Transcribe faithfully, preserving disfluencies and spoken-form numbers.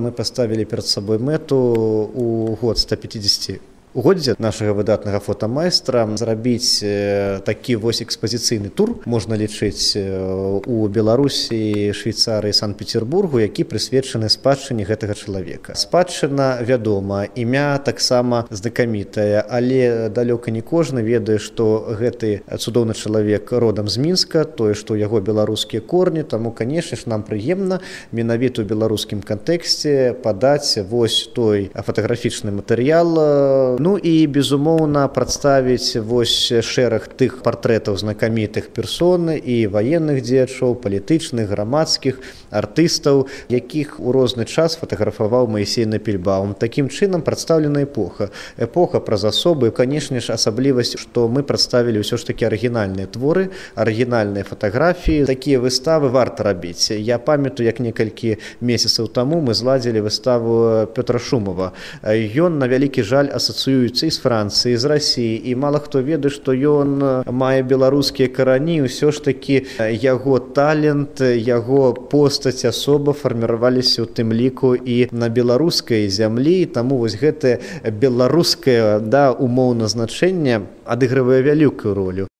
Мы поставили перед собой мэту у год сто пятьдесят годзе нашага выдатнага фотамайстра зрабіць такі вось экспазіцыйны тур, можна лічыць, у Беларусі, Швейцарыі, Санкт-Петербургу, які прысвечаны спадчыне гэтага чалавека. Спадчына вядома, імя таксама знакамітае, але далёка не кожны ведае, што гэты цудоўны чалавек родам з Мінска, тое, што ў яго беларускія корні, таму, канешне ж, нам прыемна менавіта ў беларускім кантэксце падаць вось той фатаграфічны матэрыял. Ну і, безумоўна, прадставіць вось шэраг тых партрэтаў знакамітых персон і ваенных дзеячоў, палітычных, грамадскіх, артыстаў, якіх у розны час фатаграфаваў Маісей Напельбаум. Такім чынам прадстаўлена эпоха. Эпоха праз асобы, канешне ж, асаблівасць, што мы прадставілі ўсё ж такі арыгінальныя творы, арыгінальныя фатаграфіі. Такія выставы варта рабіць. Я памятаю, як некалькі месяцаў таму мы зладзілі выставу Пётра Шумава. Ён, на вялікі жаль, асацыюецца і з Францыі, і з Расіі, і мала хто ведае, што ён мае беларускія карані, ўсё ж такі яго талент, яго постаць асоба фарміраваліся ў тым ліку і на беларускай зямлі, таму вось гэтае беларускае, да, умоўна значэнне адыгрывае вялікую ролю.